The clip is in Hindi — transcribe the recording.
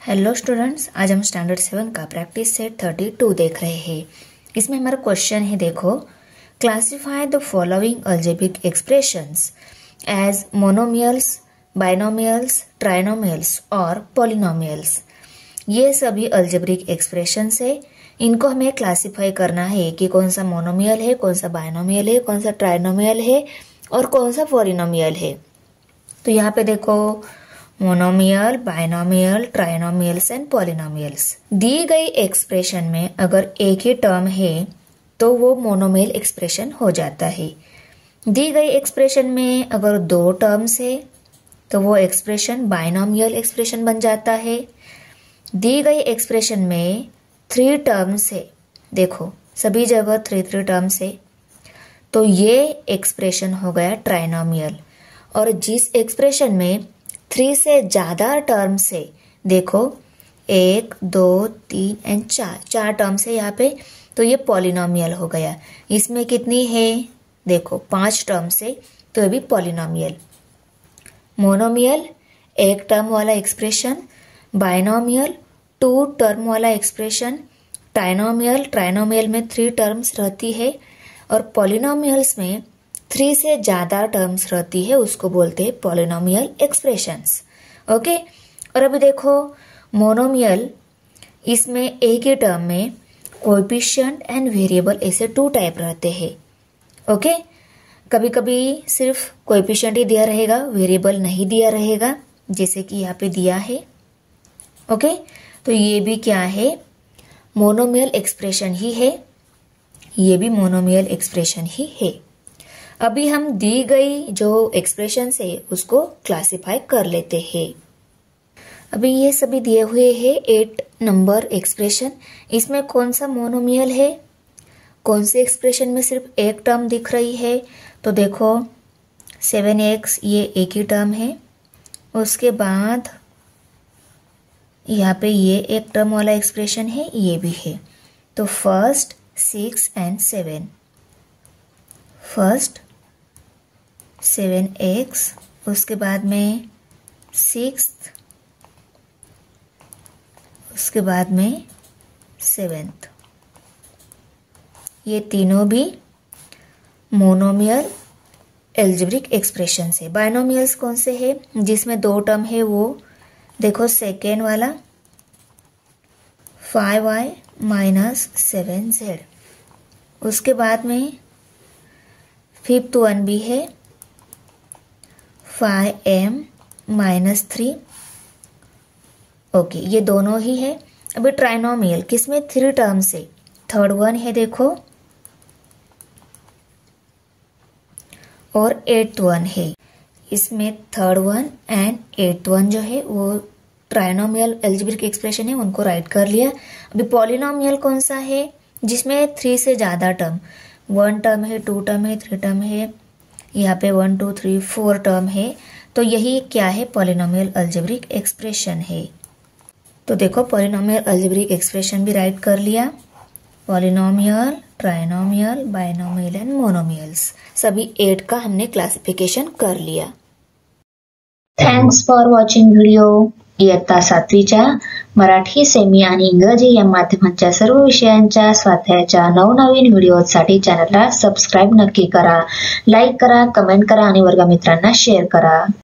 हेलो स्टूडेंट्स, आज हम स्टैंडर्ड 7 का प्रैक्टिस सेट 32 देख रहे हैं। इसमें हमारा क्वेश्चन है, देखो, classify the following algebraic expressions as monomials, binomials, trinomials और पॉलिनोमियल्स। ये सभी अलजेब्रिक एक्सप्रेशंस है। इनको हमें क्लासिफाई करना है कि कौन सा मोनोमियल है, कौन सा बाइनोमियल है, कौन सा ट्राइनोमियल है और कौन सा पॉलिनोमियल है। तो यहाँ पे देखो, monomial, binomial, trinomials and polynomials. दी गई एक्सप्रेशन में अगर एक ही टर्म है तो वो मोनोमियल एक्सप्रेशन हो जाता है। दी गई एक्सप्रेशन में अगर दो टर्म्स है तो वो एक्सप्रेशन बाइनोमियल एक्सप्रेशन बन जाता है। दी गई एक्सप्रेशन में 3 टर्म्स है, देखो सभी जगह 3 टर्म्स है, तो ये एक्सप्रेशन हो गया ट्राइनोमियल। और जिस एक्सप्रेशन में 3 से ज्यादा टर्म्स है, देखो 1, 2, 3 एंड 4 टर्म्स है यहाँ पे, तो ये पॉलिनोमियल हो गया। इसमें कितनी है, देखो 5 टर्म्स है, तो ये भी पॉलिनोमियल। मोनोमियल 1 टर्म वाला एक्सप्रेशन, बाइनोमियल 2 टर्म वाला एक्सप्रेशन, ट्राइनोमियल में 3 टर्म्स रहती है और पॉलिनोमियल्स में 3 से ज्यादा टर्म्स रहती है, उसको बोलते हैं पॉलिनोमियल एक्सप्रेशंस। ओके, और अभी देखो मोनोमियल, इसमें एक ही टर्म में कोएफिशिएंट एंड वेरिएबल ऐसे 2 टाइप रहते हैं। ओके, कभी कभी सिर्फ कोएफिशिएंट ही दिया रहेगा, वेरिएबल नहीं दिया रहेगा, जैसे कि यहाँ पे दिया है। ओके, तो ये भी क्या है, मोनोमियल एक्सप्रेशन ही है, ये भी मोनोमियल एक्सप्रेशन ही है। अभी हम दी गई जो एक्सप्रेशन है उसको क्लासिफाई कर लेते हैं। अभी ये सभी दिए हुए हैं 8 नंबर एक्सप्रेशन। इसमें कौन सा मोनोमियल है, कौन से एक्सप्रेशन में सिर्फ एक टर्म दिख रही है, तो देखो 7x ये एक ही टर्म है। उसके बाद यहाँ पे ये एक टर्म वाला एक्सप्रेशन है, ये भी है। तो फर्स्ट 6 एंड 7, फर्स्ट 7x, उसके बाद में 6, उसके बाद में 7, ये तीनों भी मोनोमियल एल्जेब्रिक एक्सप्रेशन है। बाइनोमियल्स कौन से है, जिसमें 2 टर्म है, वो देखो सेकेंड वाला 5y माइनस 7z, उसके बाद में फिफ्थ वन भी है 5m माइनस 3। ओके, ये दोनों ही है। अभी ट्राइनोमियल किसमें 3 टर्म्स है, थर्ड वन है देखो, और 8th वन है। इसमें third one and 8th one जो है वो ट्राइनोमियल एल्जेब्रिक एक्सप्रेशन है, उनको राइट कर लिया। अभी पॉलिनोमियल कौन सा है, जिसमें 3 से ज्यादा टर्म, 1 टर्म है, 2 टर्म है, 3 टर्म है, यहाँ पे 1 2 3 4 टर्म है, तो यही क्या है, पॉलिनोमियल अलजेब्रिक एक्सप्रेशन है। तो देखो पॉलिनोमियल अलजेब्रिक एक्सप्रेशन भी राइट कर लिया। Polynomial, trinomial, binomial and monomials, सभी 8 का हमने क्लासिफिकेशन कर लिया। Thanks for watching video. इयत्ता 7वीच्या मराठी, सेमी आणि इंग्रजी या माध्यमांच्या सर्व विषयांच्या स्वाध्यायाच्या नवनवीन व्हिडिओसाठी चॅनलला सबस्क्राईब नक्की करा, लाईक करा, कमेंट करा आणि वर्गमित्रांना शेअर करा।